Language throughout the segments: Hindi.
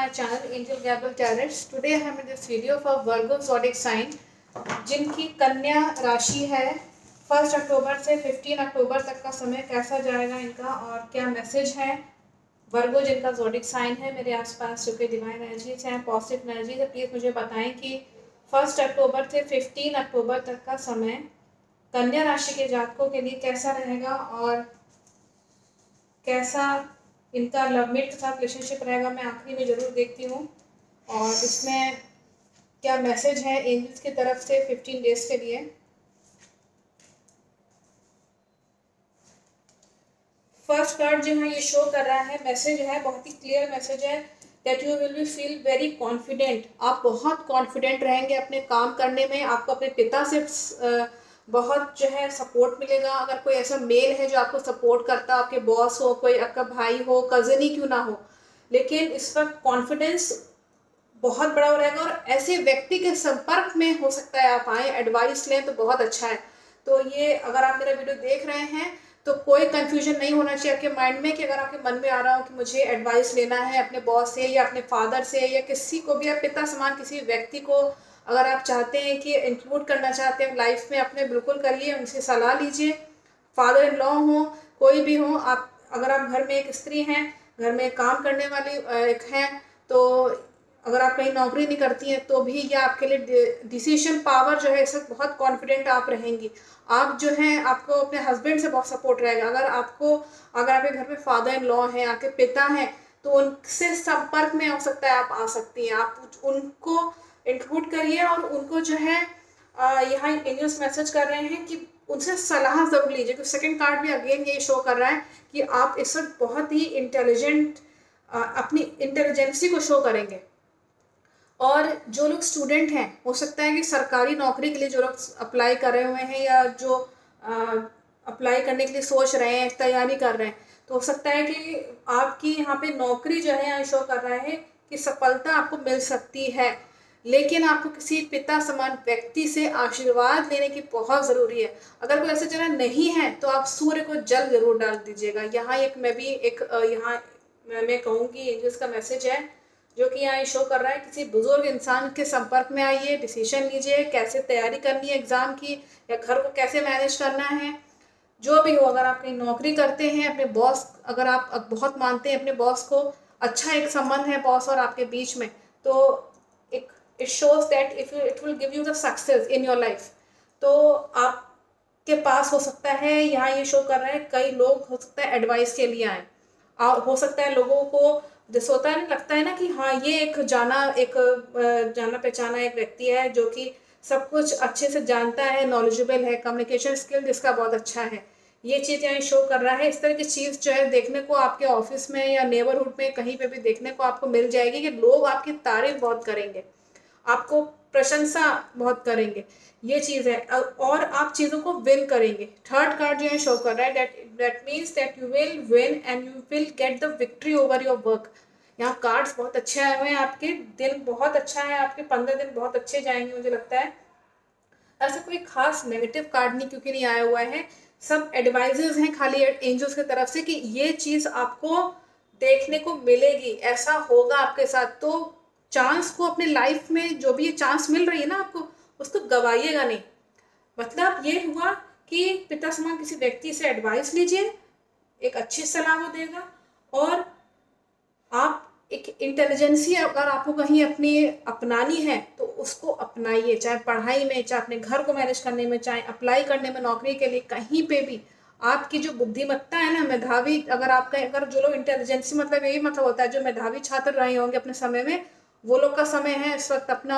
channel Angel Gabriel Tarots. Today I am in this video for Virgo zodiac sign जिनकी कन्या राशि है। 1 अक्टूबर से 15 अक्टूबर तक का समय कैसा जाएगा इनका और क्या मैसेज है। वर्गो जिनका zodiac साइन है, मेरे आसपास जो कि डिवाइन एनर्जीज हैं, पॉजिटिव एनर्जीज है, प्लीज़ मुझे बताएं कि 1 अक्टूबर से 15 अक्टूबर तक का समय कन्या राशि के जातकों के लिए कैसा रहेगा और कैसा इनका लवमेट के साथ रिलेशनशिप रहेगा। मैं आखिरी में ज़रूर देखती हूँ और इसमें क्या मैसेज है एंजल्स की तरफ से 15 डेज के लिए। फर्स्ट कार्ड जो है ये शो कर रहा है, मैसेज है, बहुत ही क्लियर मैसेज है that you will be feel very confident. आप बहुत कॉन्फिडेंट रहेंगे अपने काम करने में। आपको अपने पिता से बहुत जो है सपोर्ट मिलेगा। अगर कोई ऐसा मेल है जो आपको सपोर्ट करता, आपके बॉस हो, कोई आपका भाई हो, कज़न ही क्यों ना हो, लेकिन इस वक्त कॉन्फिडेंस बहुत बड़ा रहेगा और ऐसे व्यक्ति के संपर्क में हो सकता है आप आए, एडवाइस लें तो बहुत अच्छा है। तो ये अगर आप मेरा वीडियो देख रहे हैं तो कोई कंफ्यूजन नहीं होना चाहिए आपके माइंड में कि अगर आपके मन में आ रहा हो कि मुझे एडवाइस लेना है अपने बॉस से या अपने फादर से या किसी को भी, आप पिता समान किसी व्यक्ति को अगर आप चाहते हैं कि इंक्लूड करना चाहते हैं लाइफ में अपने, बिल्कुल करिए, उनसे सलाह लीजिए। फादर इन लॉ हो, कोई भी हो, आप अगर आप घर में एक स्त्री हैं, घर में काम करने वाली एक हैं, तो अगर आप कहीं नौकरी नहीं करती हैं तो भी ये आपके लिए डिसीजन पावर जो है इस वक्त बहुत कॉन्फिडेंट आप रहेंगी। आप जो हैं आपको अपने हस्बैंड से बहुत सपोर्ट रहेगा। अगर आपके घर में फादर इन लॉ हैं, आपके पिता हैं, तो उनसे संपर्क में हो सकता है आप आ सकती हैं। आप उनको इंक्लूड करिए और उनको जो है यहाँ एंजल्स मैसेज कर रहे हैं कि उनसे सलाह ज़रूर लीजिए। क्योंकि सेकंड कार्ड भी अगेन ये शो कर रहा है कि आप इस वक्त बहुत ही इंटेलिजेंट, अपनी इंटेलिजेंसी को शो करेंगे। और जो लोग स्टूडेंट हैं, हो सकता है कि सरकारी नौकरी के लिए जो लोग अप्लाई कर रहे हुए हैं या जो अप्लाई करने के लिए सोच रहे हैं, तैयारी कर रहे हैं, तो हो सकता है कि आपकी यहाँ पे नौकरी जो है यहाँ शो कर रहा है कि सफलता आपको मिल सकती है। लेकिन आपको किसी पिता समान व्यक्ति से आशीर्वाद लेने की बहुत ज़रूरी है। अगर कोई ऐसा जगह नहीं है तो आप सूर्य को जल जरूर डाल दीजिएगा। यहाँ मैं कहूँगी जिसका मैसेज है जो कि यहाँ शो कर रहा है, किसी बुजुर्ग इंसान के संपर्क में आइए, डिसीजन लीजिए कैसे तैयारी करनी है एग्ज़ाम की या घर को कैसे मैनेज करना है। जो भी हो, अगर आप कहीं नौकरी करते हैं, अपने बॉस, अगर आप बहुत मानते हैं अपने बॉस को, अच्छा एक संबंध है बॉस और आपके बीच में, तो it shows that it will give you the success in your life. तो आपके पास हो सकता है, यहाँ ये शो कर रहा है, कई लोग हो सकता है एडवाइस के लिए आए। हो सकता है लोगों को जैसे होता है ना, लगता है ना कि हाँ ये एक जाना पहचाना एक व्यक्ति है जो कि सब कुछ अच्छे से जानता है, नॉलेजेबल है, कम्युनिकेशन स्किल जिसका बहुत अच्छा है। ये चीज़ यहाँ शो कर रहा है। इस तरह की चीज़ जो है देखने को आपके ऑफिस में या नेबरहुड में कहीं पे भी देखने को आपको मिल जाएगी कि लोग आपकी तारीफ बहुत करेंगे, आपको प्रशंसा बहुत करेंगे। ये चीज़ है और आप चीज़ों को विन करेंगे। थर्ड कार्ड जो है शो कर रहा है that means that you will win and you will get the victory over your work. यहाँ कार्ड्स बहुत अच्छे आए हुए हैं, आपके दिन बहुत अच्छा है, आपके 15 दिन बहुत अच्छे जाएंगे मुझे लगता है। ऐसा कोई खास नेगेटिव कार्ड नहीं क्योंकि नहीं आया हुआ है, सब एडवाइजेज हैं खाली एंजल्स की तरफ से कि ये चीज़ आपको देखने को मिलेगी, ऐसा होगा आपके साथ। तो चांस को अपने लाइफ में जो भी ये चांस मिल रही है ना आपको, उसको गवाइएगा नहीं। मतलब ये हुआ कि पिता समान किसी व्यक्ति से एडवाइस लीजिए, एक अच्छी सलाह वो देगा और आप एक इंटेलिजेंसी अगर आपको कहीं अपनी अपनानी है तो उसको अपनाइए, चाहे पढ़ाई में, चाहे अपने घर को मैनेज करने में, चाहे अप्लाई करने में नौकरी के लिए, कहीं पे भी आपकी जो बुद्धिमत्ता है ना, मेधावी, अगर जो लोग इंटेलिजेंसी, मतलब यही मतलब होता है जो मेधावी छात्र रहे होंगे अपने समय में, वो लोग का समय है इस वक्त अपना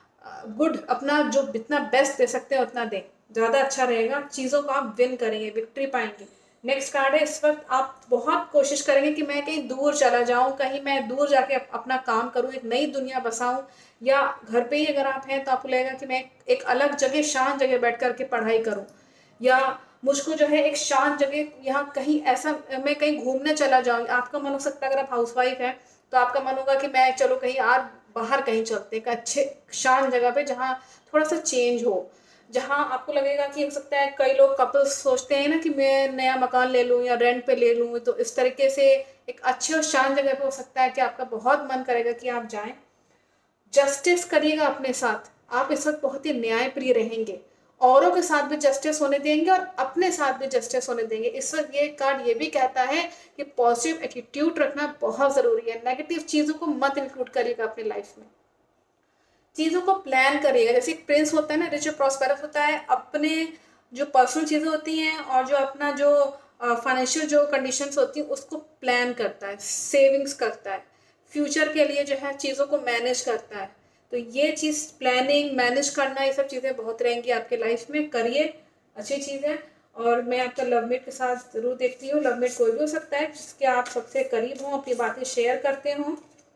अपना जो जितना बेस्ट दे सकते हैं उतना दें, ज़्यादा अच्छा रहेगा। चीज़ों को आप विन करेंगे, विक्ट्री पाएंगे। नेक्स्ट कार्ड है, इस वक्त आप बहुत कोशिश करेंगे कि मैं कहीं दूर चला जाऊं, कहीं मैं दूर जाके अपना काम करूं, एक नई दुनिया बसाऊं, या घर पे ही अगर आप हैं तो आपको लगेगा कि मैं एक अलग जगह, शांत जगह बैठ करके पढ़ाई करूं, या मुझको जो है एक शांत जगह, यहाँ कहीं ऐसा मैं कहीं घूमने चला जाऊँ। आपका मन हो सकता है, अगर आप हाउसवाइफ हैं तो आपका मन होगा कि मैं चलो कहीं बाहर कहीं चलते हैं, अच्छे शांत जगह पे जहाँ थोड़ा सा चेंज हो। जहाँ आपको लगेगा कि हो सकता है कई लोग कपल्स सोचते हैं ना कि मैं नया मकान ले लूँ या रेंट पे ले लूँ, तो इस तरीके से एक अच्छे और शांत जगह पे हो सकता है कि आपका बहुत मन करेगा कि आप जाएं। जस्टिस करिएगा अपने साथ। आप इस वक्त बहुत ही न्यायप्रिय रहेंगे, औरों के साथ भी जस्टिस होने देंगे और अपने साथ भी जस्टिस होने देंगे। इस वक्त ये कार्ड ये भी कहता है कि पॉजिटिव एटीट्यूड रखना बहुत ज़रूरी है। नेगेटिव चीज़ों को मत इंक्लूड करिएगा अपनी लाइफ में। चीज़ों को प्लान करिएगा। जैसे एक प्रिंस होता है ना, रिच और प्रॉस्पेरस होता है, अपने जो पर्सनल चीज़ें होती हैं और जो अपना जो फाइनेंशियल जो कंडीशंस होती हैं उसको प्लान करता है, सेविंग्स करता है, फ्यूचर के लिए जो है चीज़ों को मैनेज करता है। तो ये चीज़ प्लानिंग, मैनेज करना, ये सब चीज़ें बहुत रहेंगी आपके लाइफ में। करिए, अच्छी चीज़ है। और मैं आपका लवमेट के साथ ज़रूर देखती हूँ। लवमेट कोई भी हो सकता है जिसके आप सबसे करीब हों, अपनी बातें शेयर करते हों।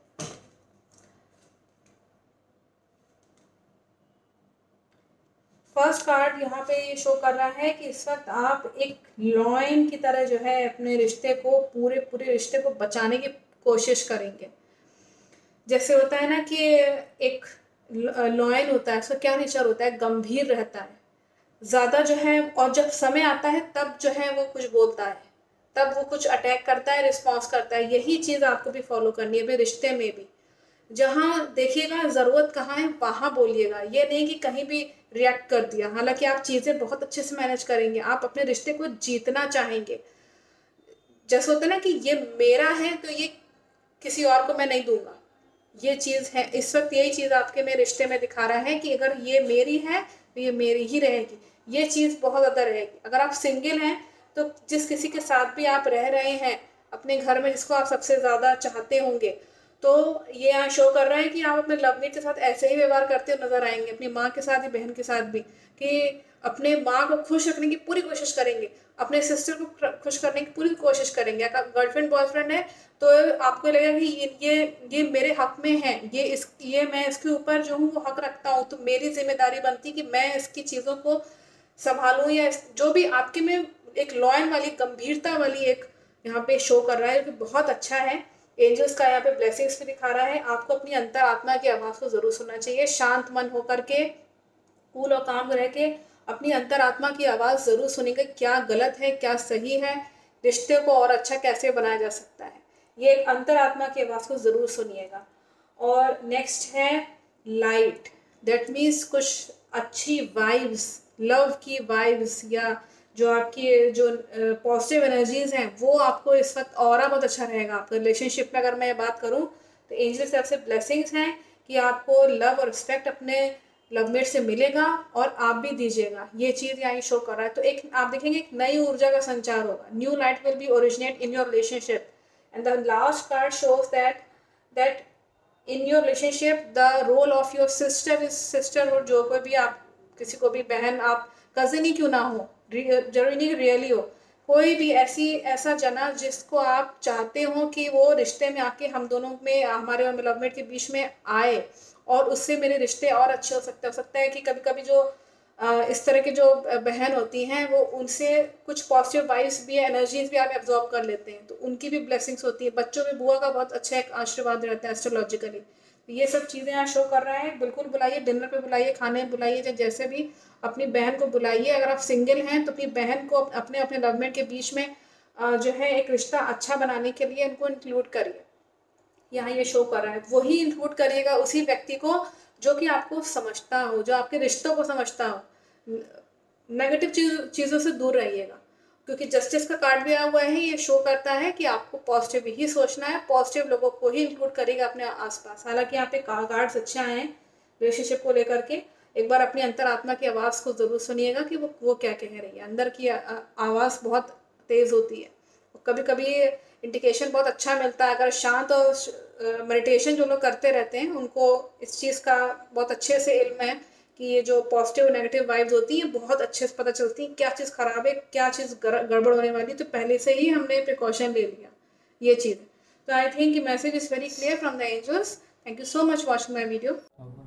फर्स्ट कार्ड यहाँ पे ये शो कर रहा है कि इस वक्त आप एक लॉयन की तरह जो है अपने रिश्ते को, पूरे रिश्ते को बचाने की कोशिश करेंगे। जैसे होता है ना कि एक लॉयन होता है, उसका क्या नेचर होता है, गंभीर रहता है ज़्यादा जो है, और जब समय आता है तब जो है वो कुछ बोलता है, तब वो कुछ अटैक करता है, रिस्पॉन्स करता है। यही चीज़ आपको भी फॉलो करनी है अपने रिश्ते में भी। जहाँ देखिएगा ज़रूरत कहाँ है वहाँ बोलिएगा, ये नहीं कि कहीं भी रिएक्ट कर दिया। हालांकि आप चीज़ें बहुत अच्छे से मैनेज करेंगे, आप अपने रिश्ते को जीतना चाहेंगे। जैसे होता है ना कि ये मेरा है तो ये किसी और को मैं नहीं दूंगा, ये चीज़ है। इस वक्त यही चीज़ आपके में रिश्ते में दिखा रहा है कि अगर ये मेरी है तो ये मेरी ही रहेगी। ये चीज़ बहुत ज़्यादा रहेगी। अगर आप सिंगल हैं तो जिस किसी के साथ भी आप रह रहे हैं अपने घर में, जिसको आप सबसे ज़्यादा चाहते होंगे, तो ये यहाँ शो कर रहा है कि आप अपने लवमेट के साथ ऐसे ही व्यवहार करते हुए नजर आएंगे, अपनी माँ के साथ या बहन के साथ भी, कि अपने माँ को खुश रखने की पूरी कोशिश करेंगे, अपने सिस्टर को खुश करने की पूरी कोशिश करेंगे। अगर गर्लफ्रेंड बॉयफ्रेंड है तो आपको लगेगा कि ये मेरे हक में है, ये मैं इसके ऊपर जो हूँ वो हक रखता हूँ, तो मेरी जिम्मेदारी बनती कि मैं इसकी चीज़ों को संभालूं, या जो भी आपके में एक लॉयन वाली, गंभीरता वाली एक यहाँ पे शो कर रहा है, जो बहुत अच्छा है। एंजल्स का यहाँ पे ब्लेसिंग्स भी दिखा रहा है। आपको अपनी अंतर आत्मा की आवाज़ को जरूर सुनना चाहिए। शांत मन होकर के, कूल और काम रह के अपनी अंतर आत्मा की आवाज़ ज़रूर सुनेंगे, क्या गलत है क्या सही है, रिश्ते को और अच्छा कैसे बनाया जा सकता है। ये अंतर आत्मा की आवाज़ को ज़रूर सुनिएगा। और नेक्स्ट है लाइट। दैट मीन्स कुछ अच्छी वाइब्स, लव की वाइब्स, या जो आपकी जो पॉजिटिव एनर्जीज हैं वो आपको इस वक्त और बहुत अच्छा रहेगा। आपके रिलेशनशिप में अगर मैं बात करूं तो एंजल से आपसे ब्लेसिंग्स हैं कि आपको लव और रिस्पेक्ट अपने लवमेट से मिलेगा और आप भी दीजिएगा। ये चीज़ यहाँ शो कर रहा है। तो एक आप देखेंगे एक नई ऊर्जा का संचार होगा। New light will be originate in your relationship and the last card shows that in your relationship the role of your sister is sisterhood. जो कोई भी आप किसी को भी बहन, आप कज़न ही क्यों ना हो, जरूरी नहीं रियली हो, कोई भी ऐसा जना जिसको आप चाहते हो कि वो रिश्ते में आके हम दोनों में, हमारे और लवमेट के बीच में आए और उससे मेरे रिश्ते और अच्छे हो सकता है कि कभी कभी जो इस तरह की जो बहन होती हैं वो उनसे कुछ पॉजिटिव वाइब्स भी, एनर्जीज भी आप एब्जॉर्ब कर लेते हैं, तो उनकी भी ब्लेसिंग्स होती है। बच्चों में बुआ का बहुत अच्छा एक आशीर्वाद रहता है एस्ट्रोलॉजिकली। तो ये सब चीज़ें यहाँ शो कर रहा है। बिल्कुल बुलाइए, डिनर पे बुलाइए, खाने बुलाइए, जैसे भी अपनी बहन को बुलाइए। अगर आप सिंगल हैं तो अपनी बहन को अपने अपने लवमेट के बीच में जो है एक रिश्ता अच्छा बनाने के लिए इनको इंक्लूड करिए। यहाँ ये शो कर रहा है वही इंक्लूड करिएगा, उसी व्यक्ति को जो कि आपको समझता हो, जो आपके रिश्तों को समझता हो। नेगेटिव चीज़ों से दूर रहिएगा, क्योंकि जस्टिस का कार्ड भी आया हुआ है। ये शो करता है कि आपको पॉजिटिव ही सोचना है, पॉजिटिव लोगों को ही इंक्लूड करेगा अपने आसपास। हालांकि यहाँ पे कार्ड्स अच्छे आए हैं रिलेशनशिप को लेकर के। एक बार अपनी अंतर आत्मा की आवाज़ को ज़रूर सुनिएगा कि वो क्या कह रही है। अंदर की आवाज़ बहुत तेज़ होती है, कभी कभी इंडिकेशन बहुत अच्छा मिलता है। अगर शांत और मेडिटेशन जो लोग करते रहते हैं उनको इस चीज़ का बहुत अच्छे से इल्म है कि ये जो पॉजिटिव नेगेटिव वाइब्स होती हैं बहुत अच्छे से पता चलती हैं, क्या चीज़ ख़राब है, क्या चीज़ गड़बड़ होने वाली, तो पहले से ही हमने प्रिकॉशन ले लिया। ये चीज़, तो I think message is very clear from the angels. Thank you so much watching my video.